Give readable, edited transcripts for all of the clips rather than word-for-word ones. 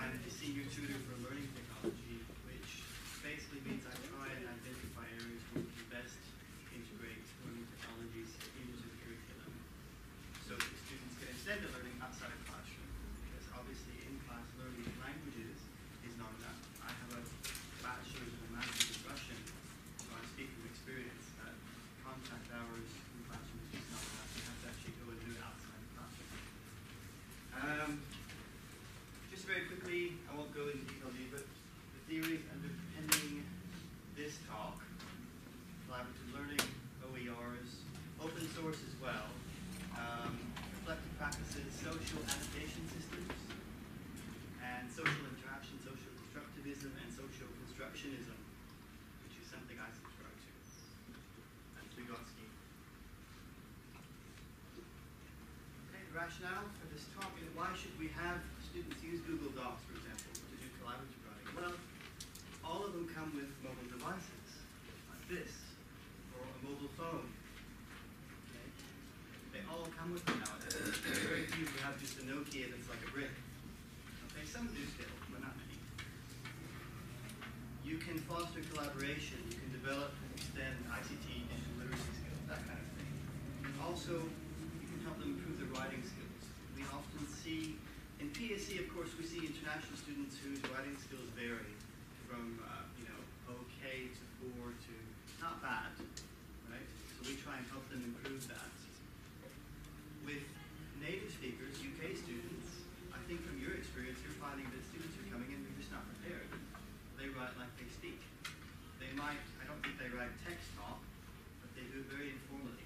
kind of the senior tutor for learning technology, which basically means I try and identify areas where we can best integrate learning technologies into the curriculum so that students can extend their learning outside of classroom. Because obviously in-class learning of languages is not enough. I have a bachelor's and a master's in Russian, so I speak from experience that contact hours in classroom is just not enough. You have to actually go and do it outside the classroom. Just very quickly, I won't go into detail here, but the theories underpinning this talk: collaborative learning, OERs, open source as well, reflective practices, social annotation systems, and social interaction, social constructivism, and social constructionism, which is something I subscribe to. That's Vygotsky. Okay, the rationale for this talk is why should we have students use Google Docs, for example, to do collaborative writing? Well, all of them come with mobile devices, like this, or a mobile phone. Okay? They all come with them nowadays. There's very few who have just a Nokia that's like a brick. Okay, some do still, but not many. You can foster collaboration, you can develop and extend ICT, digital literacy skills, that kind of thing. Also, you can help them improve their writing skills. We often see, in PSC, of course, we see international students whose writing skills vary from, okay to 4 to not bad, right? So we try and help them improve that. With native speakers, UK students, I think from your experience, you're finding that students are coming in, they're just not prepared. They write like they speak. They might, I don't think they write text talk, but they do it very informally.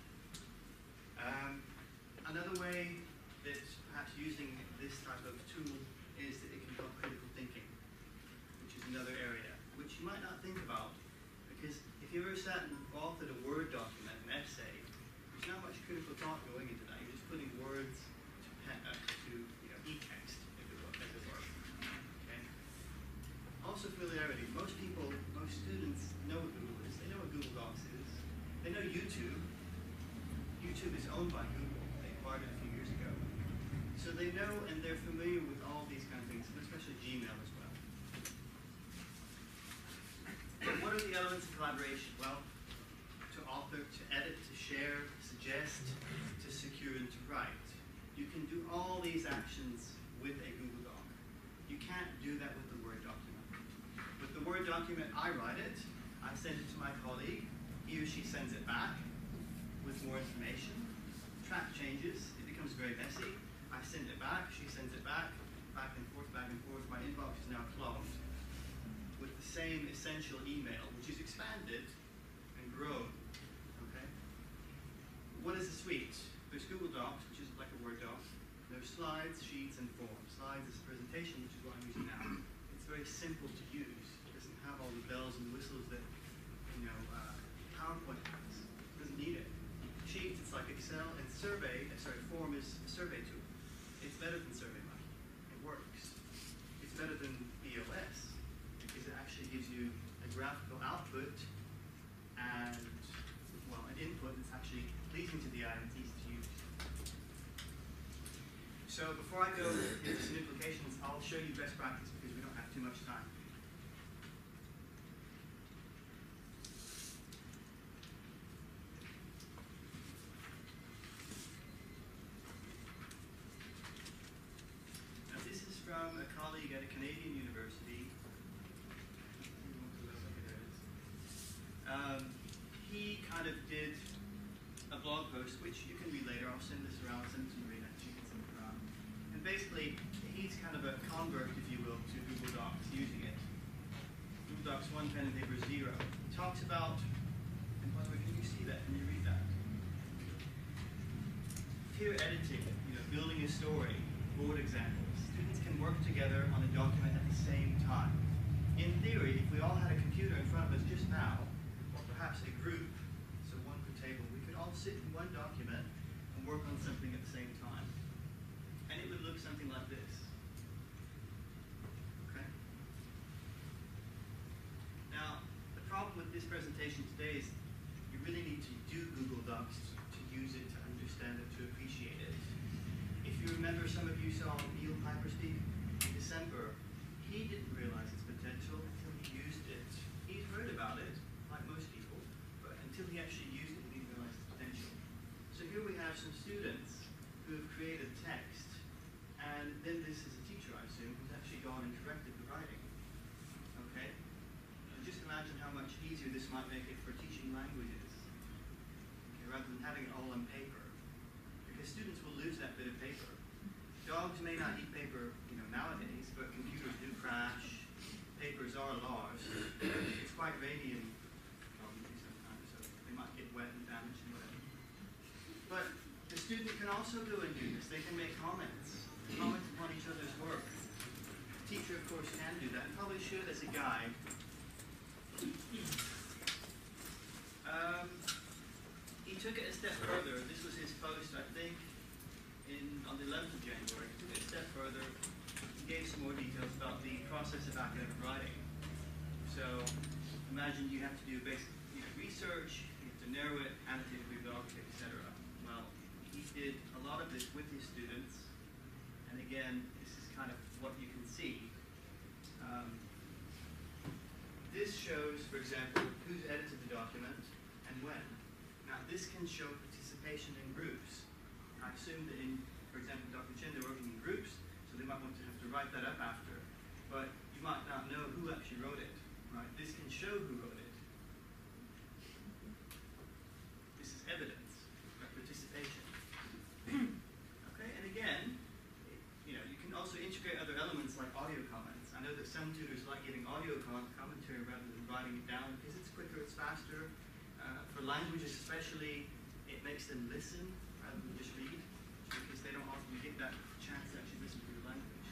Another way that perhaps using this type of tool is that it can help critical thinking, which is another area, which you might not think about, because if you ever sat and authored a Word document, an essay, there's not much critical thought going into that. You're just putting words to e-text, if it were. Okay. Also familiarity. Most students know what Google is. They know what Google Docs is. They know YouTube. YouTube is owned by Google. They acquired it a few years ago. So they know and they're familiar with all these kind of things, especially Gmail as well. But what are the elements of collaboration? Well, to author, to edit, to share, to suggest, to secure, and to write. You can do all these actions with a Google Doc. You can't do that with the Word document. With the Word document, I write it, I send it to my colleague, he or she sends it back with more information. Track changes, it becomes very messy. I send it back, she sends it back and forth, back and forth. My inbox is now clogged with the same essential email, which is expanded and grown. Okay? What is a suite? There's Google Docs, which is like a Word doc. There's slides, sheets, and forms. Slides is a presentation, which is what I'm using now. It's very simple to use. It doesn't have all the bells and whistles that PowerPoint has. It doesn't need it. Sheets, it's like Excel, and form is a survey tool. It's better than SurveyMonkey. It works. It's better than BOS because it actually gives you a graphical output and, an input that's actually pleasing to the eye and it's easy to use. So before I go into some implications, I'll show you best practice because we don't have too much time. From a colleague at a Canadian university. He kind of did a blog post, which you can read later. I'll send this around, send it to Marina, she can send it around. And basically, he's kind of a convert, if you will, to Google Docs, using it. Google Docs 1, pen and paper 0. He talks about, and by the way, can you see that? Can you read that? Peer editing, building a story, board examples. Students can work together on a document at the same time. In theory, if we all had a computer in front of us just now, or perhaps a group, so one per table, we could all sit in one document and work on something at the same time. And it would look something like this. Okay? Now, the problem with this presentation today is you really need to do Google Docs to use it, to understand it, to appreciate it. If you remember, some of you saw Neil Piper speak in December gone and corrected the writing. Okay? And just imagine how much easier this might make it for teaching languages, okay, rather than having it all on paper. Because students will lose that bit of paper. Dogs may not eat paper, nowadays, but computers do crash. Papers are lost. It's quite rainy in Coventry sometimes, so they might get wet and damaged and whatever. But the student can also go and do this. They can make comments upon each other's work. The teacher, of course, can do that, and probably should as a guide. He took it a step further. This was his post, I think, on the 11th of January. He took it a step further. He gave some more details about the process of academic writing. So imagine you have to do basic research, you have to narrow it, annotate, redact, etc. Well, he did a lot of this with his students, and again, this is kind of what you can see. This shows, for example, who's edited the document and when. Now, this can show participation in groups. I assume that for example, Dr. Chen, they're working in groups, so they might want to have to write that up after. But you might not know who actually wrote it, right? This can show who wrote it. This is evidence of participation. Okay, and again, you can also integrate other elements like audio comments. I know that some tutors like giving audio commentary rather than writing it down because it's quicker, it's faster. For languages especially, it makes them listen rather than just read, because they don't often get that chance to actually listen to the language.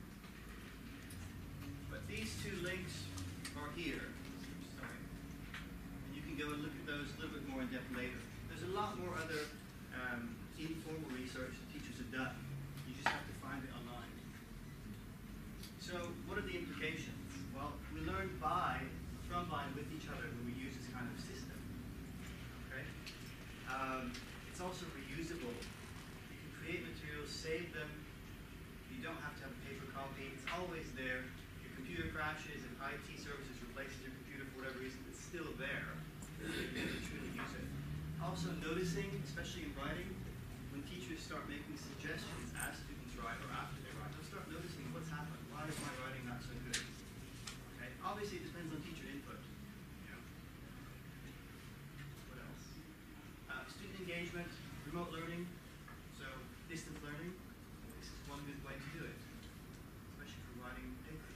But these two links are here. Sorry. And you can go and look at those a little bit more in depth later. There's a lot more other informal research that teachers have done. You just have to find it online. So what are the implications? Well, we learn from and with each other when we use this kind of system. Okay? It's also reusable. You can create materials, save them. You don't have to have a paper copy. It's always there. Your computer crashes, if IT services replaces your computer for whatever reason, it's still there. You can truly use it. Also noticing, especially in writing, when teachers start making suggestions as students write or after they write, they'll start noticing what's happened. Why is my writing not so good? Okay? Obviously, it depends on teacher input. What else? Student engagement, remote learning, so distance learning. This is one good way to do it, especially for writing papers.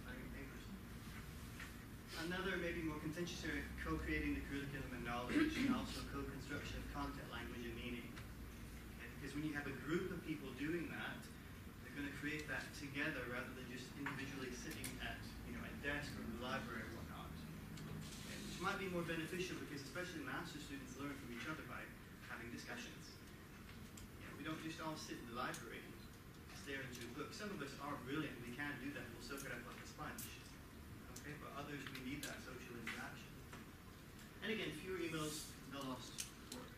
Another, maybe more contentious area, co-creating the curriculum and knowledge, and also co-construction of content, language, and meaning. Okay? Because when you have a group of people doing that, they're going to create that together rather than just individually sitting at a desk or in the library or whatnot. Okay? Which might be more beneficial because especially master's students learn from each other by having discussions. We don't just all sit in the library and stare into a book. Some of us are brilliant, we can do that, we'll soak it up like a sponge. Okay, but others, we need that social interaction. And again, fewer emails, no lost work.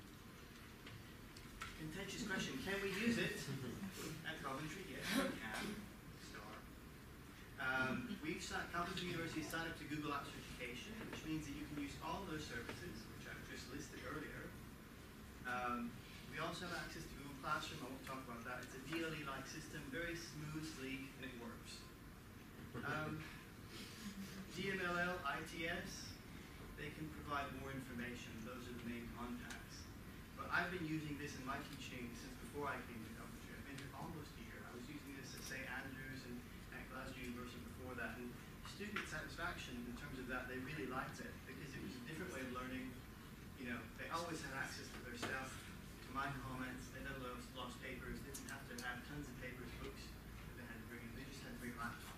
Contentious question, can we use it at Coventry? Yes, we can. Coventry University signed up to Google Apps Certification, which means that you can use all those services, which I've just listed earlier. We also have access to Google Classroom. I won't talk about that. It's a DLE-like system, very smooth, sleek, and it works. DMLL, ITS, they can provide more information. Those are the main contacts. But I've been using this in my teaching since before I came to Coventry. I've been here almost a year. I was using this at St. Andrews and at Glasgow University before that. And student satisfaction in terms of that, they really liked it because it was a different way of learning. They always had access to their stuff, to my comments. They never lost papers. They didn't have to have tons of papers, books that they had to bring in. They just had to bring laptops.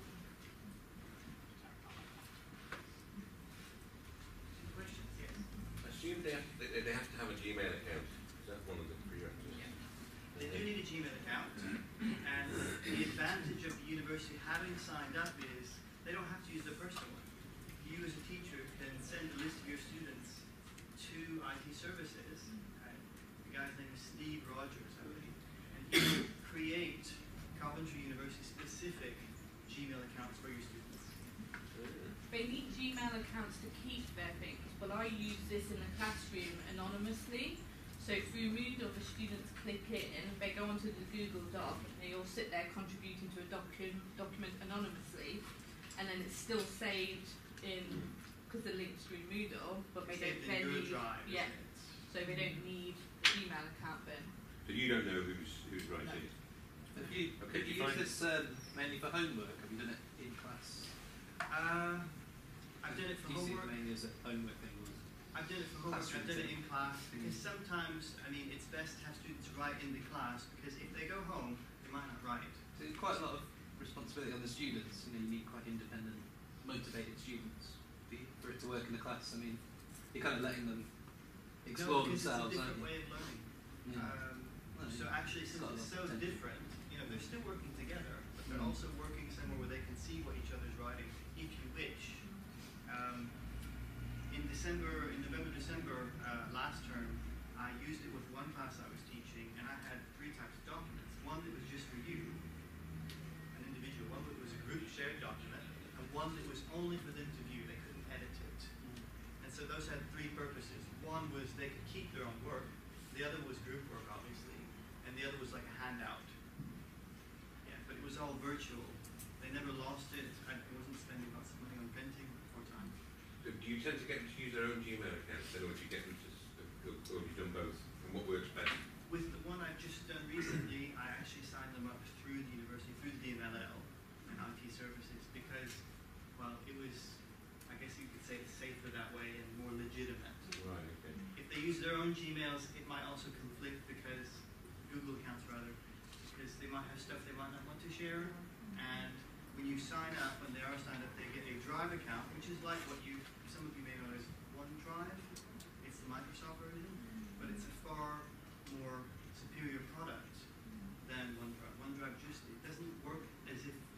Questions? Yes. I assume they have to have a Gmail account. Is that one of the prerequisites? Yeah. They do need a Gmail account. And the advantage of the university having signed up is they don't have to use their personal one. You as a teacher can send a list of your students to IT services. The guy's name is Steve Rogers, I believe. And he will create Coventry University specific Gmail accounts for your students. They need Gmail accounts to keep their things, but I use this in the classroom anonymously. So through Moodle, the students click in, they go onto the Google Doc, and they all sit there contributing to a document anonymously, and then it's still saved in, because the link's through Moodle, but they don't then need, yeah, so they don't need the Gmail account then. So you don't know who's writing it? Have you used this mainly for homework? Have you done it in class? I've done it for Do you see it homework. mainly as a homework thing? I've done it for homework, I've done it in class, because sometimes, I mean, it's best to have students write in the class, because if they go home, they might not write. So there's quite a lot of responsibility on the students. You know, you need quite independent, motivated students for it to work in the class. I mean, you're kind of letting them explore themselves, It's a aren't different you? way of learning. Yeah. So actually, since it's so different, you know, they're still working together, but they're also working somewhere where they can see what each other's writing, if you wish. In November, December last term, I used it with one class I was teaching, and I had 3 types of documents. One that was just for you, an individual, one that was a group shared document, and one that was only for them to view, they couldn't edit it. And so those had 3 purposes. One was they could keep their own work, the other was group work, obviously, and the other was like a handout. Yeah, but it was all virtual. They never lost it. I wasn't spending lots of money on printing or time. So do you tend to get them to use their own Gmail accounts, then, or do you get them to, or have you done both? And what works best? With the one I've just done recently, I actually signed them up through the university, through the DMLL and IT services, because, well, it was, I guess you could say it's safer that way and more legitimate. Right, okay. If they use their own Gmails, it might also conflict because, Google accounts rather, because they might have stuff they might not want to share. And when you sign up, when they are signed up, they get a Drive account, which is like what some of you may know as OneDrive. It's the Microsoft version, but it's a far more superior product than OneDrive. OneDrive it doesn't work as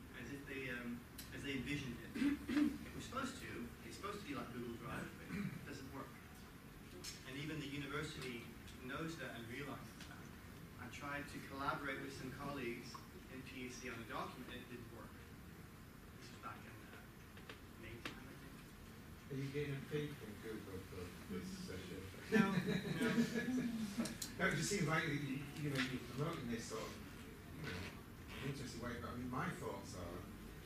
they envisioned it. It's supposed to be like Google Drive, but it doesn't work. And even the university knows that and realizes that. I tried to collaborate with some colleagues in PEC on a document, and it didn't work. This was back in May time, I think. Are you getting a fee from Google for this session? No. No, it just seems like you're promoting this sort of interesting way. But I mean, my thoughts are,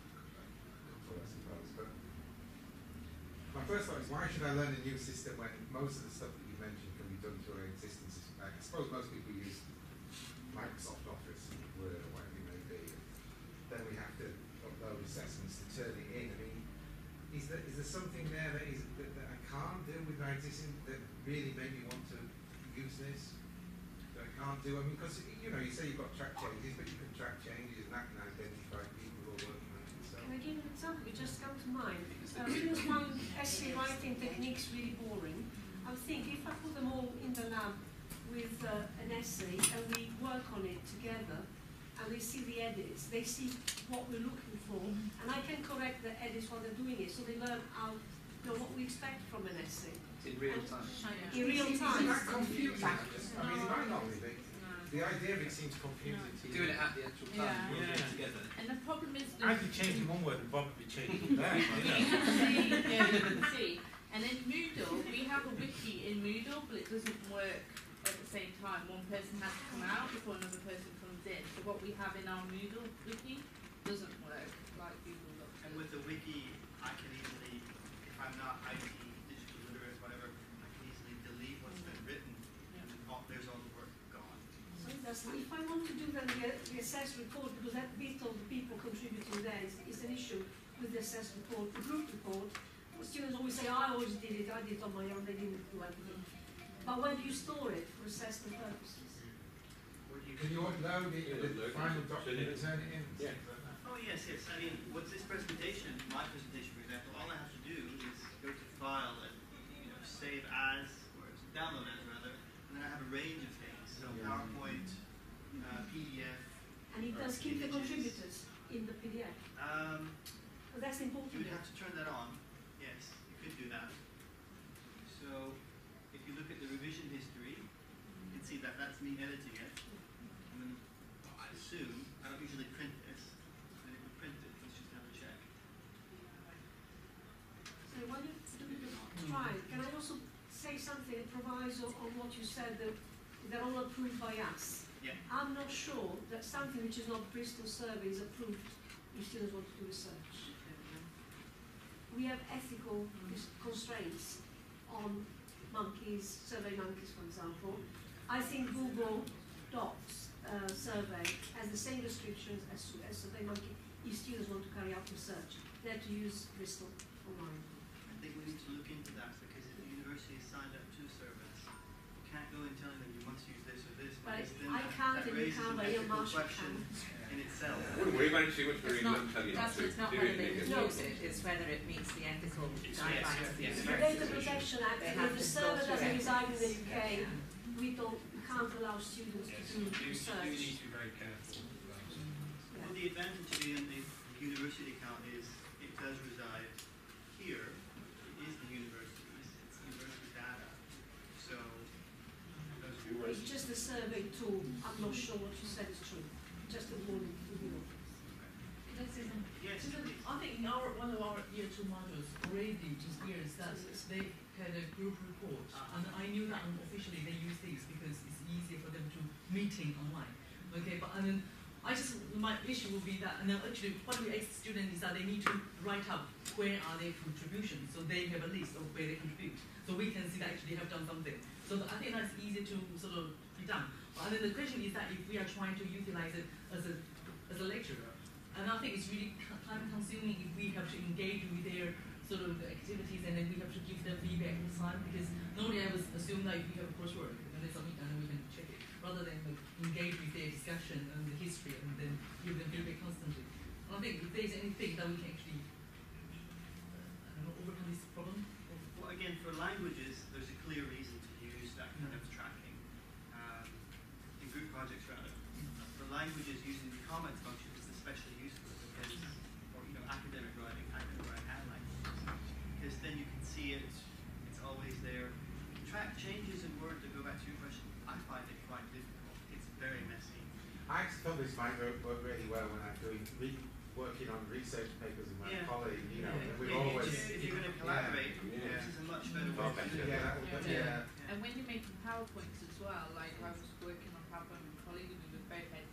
I suppose. But my first thought is, why should I learn a new system when most of the stuff that you mentioned can be done through an existing system? I suppose most people use Microsoft Office, Word, or whatever it may be. Then we have to upload assessments to turn it in. I mean, is there something there that I can't do with my existing that really made me want to use this? That I can't do? I mean, because you say you've got track changes, but you can track changes and that can identify people who are working on it. So. Can I give an example? It just comes to mind. Students find essay writing techniques really boring. I think if I put them all in the lab with an essay and we work on it together, and they see the edits, they see what we're looking for, and I can correct the edits while they're doing it, so they learn what we expect from an essay. In real time. In real time. Isn't that confusing? I mean, it might not be, but the idea of it seems confusing to you. Doing it at the actual time, Yeah. working it together. And the problem is I could change one word and Bob could be changing that. you can see. And in Moodle, we have a wiki in Moodle, but it doesn't work at the same time. One person has to come out before another person comes in. So what we have in our Moodle wiki doesn't work like Google does. And with the wiki, I can easily, if I'm not IT, digital literate, whatever, I can easily delete what's been written, and there's all the work gone. So if I want to do then the assess report, because that bit of the people contributing there is an issue with the assess report, the group report, students always say, I always did it, I did it on my own, they didn't do anything. But where do you store it for assessment purposes? Can you upload it with the final document and turn it in? Yeah. Oh yes. I mean, with this presentation, my presentation, for example, all I have to do is go to File and save as, or download as rather, and then I have a range of things. So PowerPoint, PDF. And it does keep the contributors in the PDF. But that's important. You would have to turn that on. Yes, you could do that. So if you look at the revision history, you can see that that's me editing it. And then I assume, I don't usually print this, and it would print it. Let's just have a check. So when you do the trial, can I also say something, a proviso on what you said, that they're all approved by us. Yeah. I'm not sure that something which is not Bristol survey is approved if students want to do research. We have ethical constraints on monkeys, survey monkeys, for example. I think Google Docs survey has the same restrictions as survey monkey if students want to carry out research. They have to use Bristol online. I think we need to look into that because if the university is signed up to surveys, you can't go and telling them you must use this or this. But Because then I can't that and you raises can't, an but your ethical marshal question can. in itself. I wouldn't worry about it too much, It's Marina, not, don't tell you that's to it's not do whether it. they can No. use it, it's whether it meets the ethical Yes, guidelines of the yes, The yes. Data Protection Act, They if have the to go server through doesn't it. reside in the UK, Yeah. we can't allow students to do research. You need to be very careful. Well, the advantage of being the university account is it does reside here. It is the university's. It's university data. So those are It's just a survey tool. I'm not sure what you said is true. Just a warning to you. Can I say something? Yes, So please. I think in one of our year 2 modules already experienced that they had a group report, and I knew that unofficially they use these because it's easier for them to meeting online. Okay, but and then my issue will be that, and then actually what we ask students is that they need to write up where are their contributions, so they have a list of where they contribute, so we can see that actually they have done something. So I think that's easy to sort of be done. And then the question is that if we are trying to utilize it as a lecturer, and I think it's really time consuming if we have to engage with their sort of activities and then we have to give them feedback all the time, because normally I would assume that if we have a coursework and then submit and then we can check it, rather than engage with their discussion and the history and then give them feedback constantly. And I think if there's anything that we can actually overcome this problem. Well, again, for languages, there's a clear reason to use that kind of tracking in group projects rather. For languages, using the comments function is especially useful because, or academic writing and languages, because then you can see it. It's always there. Track changes in Word. To go back to your question, I find it quite difficult. It's very messy. I actually thought this might work really well when I'm working on research papers with my Yeah. colleague, Yeah, we've if always... you're going to collaborate, Yeah. this is a much better way Far to do better. it. Yeah, that would, Yeah. yeah. And when you're making PowerPoints as well, like I was working on PowerPoint with a colleague and we were both had